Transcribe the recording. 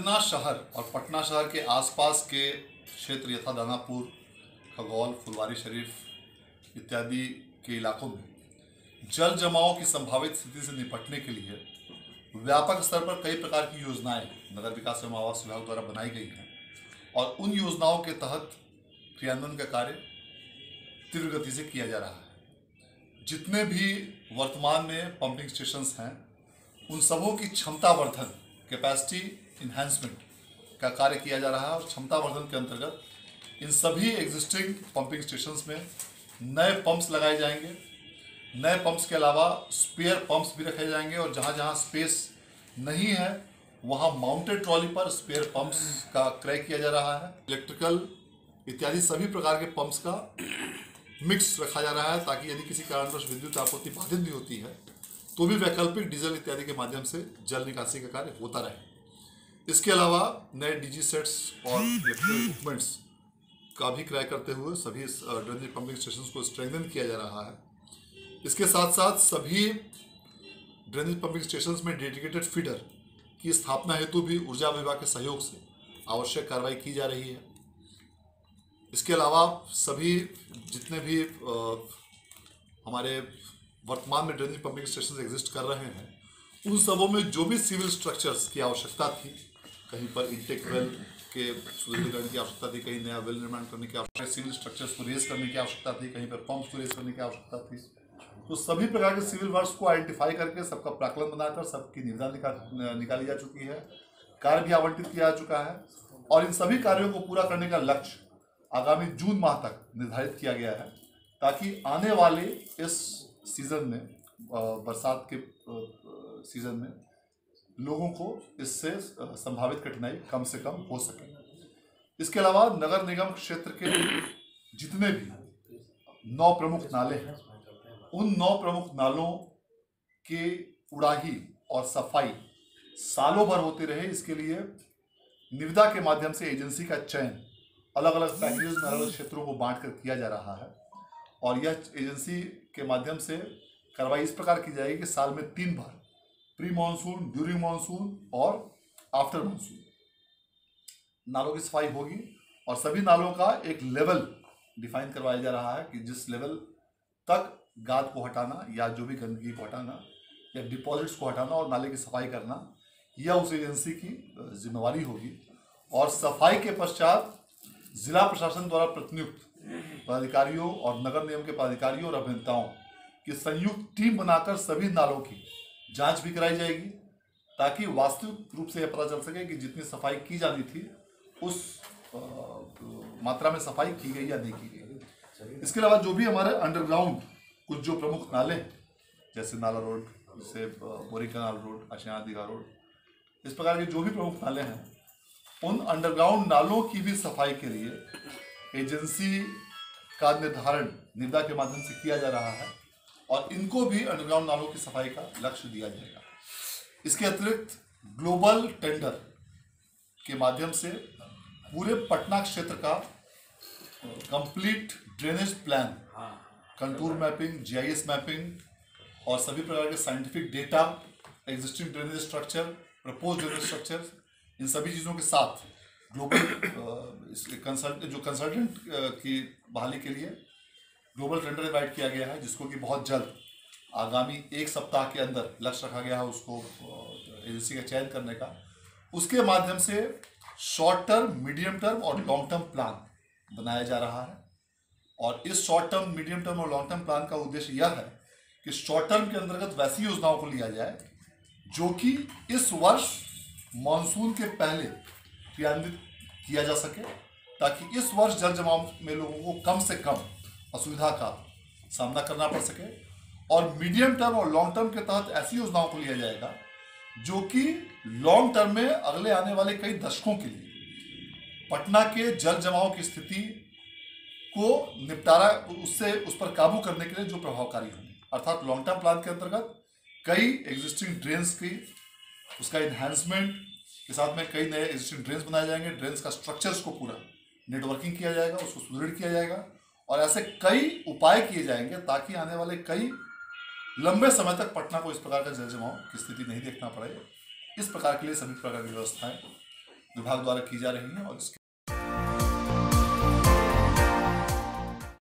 पटना शहर और पटना शहर के आसपास के क्षेत्र यथा दानापुर, खगौल, फुलवारी शरीफ इत्यादि के इलाकों में जल जमाव की संभावित स्थिति से निपटने के लिए व्यापक स्तर पर कई प्रकार की योजनाएं नगर विकास एवं आवास विभाग द्वारा बनाई गई हैं और उन योजनाओं के तहत क्रियान्वयन का कार्य तीव्र गति से किया जा रहा है। जितने भी वर्तमान में पंपिंग स्टेशंस हैं उन सबों की क्षमता वर्धन, कैपेसिटी इन्हांसमेंट का कार्य किया जा रहा है और क्षमता वर्धन के अंतर्गत इन सभी एग्जिस्टिंग पंपिंग स्टेशंस में नए पंप्स लगाए जाएंगे। नए पंप्स के अलावा स्पेयर पंप्स भी रखे जाएंगे और जहाँ जहाँ स्पेस नहीं है वहाँ माउंटेड ट्रॉली पर स्पेयर पंप्स का क्रय किया जा रहा है। इलेक्ट्रिकल इत्यादि सभी प्रकार के पंप्स का मिक्स रखा जा रहा है ताकि यदि किसी कारणवश विद्युत आपूर्ति बाधित भी होती है तो भी वैकल्पिक डीजल इत्यादि के माध्यम से जल निकासी का कार्य होता रहे। इसके अलावा नए डीजी सेट्स और इलेक्ट्रिकल इक्विपमेंट्स का भी क्रय करते हुए सभी ड्रेनेज पंपिंग स्टेशंस को स्ट्रेंथन किया जा रहा है। इसके साथ साथ सभी ड्रेनेज पंपिंग स्टेशंस में डेडिकेटेड फीडर की स्थापना हेतु भी ऊर्जा विभाग के सहयोग से आवश्यक कार्रवाई की जा रही है। इसके अलावा सभी जितने भी हमारे वर्तमान में ड्रेनेज पंपिंग स्टेशन एग्जिस्ट कर रहे हैं उन सबों में जो भी सिविल स्ट्रक्चर्स की आवश्यकता थी, कहीं पर इंटेक वेल के सुदृढ़ीकरण की आवश्यकता थी, कहीं नया वेल निर्माण करने की आवश्यकता, सिविल स्ट्रक्चर्स को रेज करने की आवश्यकता थी, कहीं पर पंप्स को रेज करने की आवश्यकता थी, तो सभी प्रकार के सिविल वर्क्स को आइडेंटिफाई करके सबका प्राक्कलन बनाकर सबकी निविदा निकाली जा चुकी है। कार्य भी आवंटित किया जा चुका है और इन सभी कार्यों को पूरा करने का लक्ष्य आगामी जून माह तक निर्धारित किया गया है ताकि आने वाले इस सीजन में, बरसात के सीजन में लोगों को इससे संभावित कठिनाई कम से कम हो सके। इसके अलावा नगर निगम क्षेत्र के जितने भी 9 प्रमुख नाले हैं उन 9 प्रमुख नालों के उड़ाही और सफाई सालों भर होते रहे, इसके लिए निविदा के माध्यम से एजेंसी का चयन अलग अलग पैकेजेस में अलग अलग क्षेत्रों को बांट कर किया जा रहा है और यह एजेंसी के माध्यम से कार्रवाई इस प्रकार की जाएगी कि साल में 3 बार प्री मानसून, ड्यूरिंग मानसून और आफ्टर मानसून नालों की सफाई होगी और सभी नालों का एक लेवल डिफाइन करवाया जा रहा है कि जिस लेवल तक गाद को हटाना या जो भी गंदगी को हटाना या डिपॉजिट्स को हटाना और नाले की सफाई करना यह उस एजेंसी की जिम्मेवारी होगी। और सफाई के पश्चात जिला प्रशासन द्वारा प्रतिनियुक्त पदाधिकारियों और नगर निगम के पदाधिकारियों और अभियंताओं की संयुक्त टीम बनाकर सभी नालों की जांच भी कराई जाएगी ताकि वास्तविक रूप से यह पता चल सके कि जितनी सफाई की जानी थी उस मात्रा में सफाई की गई या नहीं की गई। इसके अलावा जो भी हमारे अंडरग्राउंड कुछ जो प्रमुख नाले हैं जैसे नाला रोड, जैसे बोरी कनाल रोड, अशना दीघा रोड, इस प्रकार के जो भी प्रमुख नाले हैं उन अंडरग्राउंड नालों की भी सफाई के लिए एजेंसी का निर्धारण निविदा के माध्यम से किया जा रहा है और इनको भी अंडरग्राउंड नालों की सफाई का लक्ष्य दिया जाएगा। इसके अतिरिक्त ग्लोबल टेंडर के माध्यम से पूरे पटना क्षेत्र का complete drainage plan, contour mapping, GIS mapping और सभी प्रकार के scientific data, existing drainage structure, propose drainage structure, इन सभी चीज़ों के साथ ग्लोबल जो कंसल्टेंट की बहाली के लिए ग्लोबल टेंडर इनवाइट किया गया है जिसको कि बहुत जल्द आगामी 1 सप्ताह के अंदर लक्ष्य रखा गया है उसको एजेंसी का चयन करने का। उसके माध्यम से शॉर्ट टर्म, मीडियम टर्म और लॉन्ग टर्म प्लान बनाया जा रहा है और इस शॉर्ट टर्म, मीडियम टर्म और लॉन्ग टर्म प्लान का उद्देश्य यह है कि शॉर्ट टर्म के अंतर्गत वैसी योजनाओं को लिया जाए जो कि इस वर्ष मानसून के पहले क्रियान्वित किया जा सके ताकि इस वर्ष जल जमाव में लोगों को कम से कम असुविधा का सामना करना पड़ सके। और मीडियम टर्म और लॉन्ग टर्म के तहत ऐसी योजनाओं को लिया जाएगा जो कि लॉन्ग टर्म में अगले आने वाले कई दशकों के लिए पटना के जल जमाव की स्थिति को निपटारा उस पर काबू करने के लिए जो प्रभावकारी होंगे। अर्थात लॉन्ग टर्म प्लान के अंतर्गत कई एग्जिस्टिंग ड्रेन्स की उसका इन्हांसमेंट के साथ में कई नए एग्जिस्टिंग ड्रेन्स बनाए जाएंगे, ड्रेन्स का स्ट्रक्चर्स को पूरा नेटवर्किंग किया जाएगा, उसको सुदृढ़ किया जाएगा और ऐसे कई उपाय किए जाएंगे ताकि आने वाले कई लंबे समय तक पटना को इस प्रकार का जल जमाव की स्थिति नहीं देखना पड़े। इस प्रकार के लिए सभी प्रकार की व्यवस्थाएं विभाग द्वारा की जा रही हैं और इसके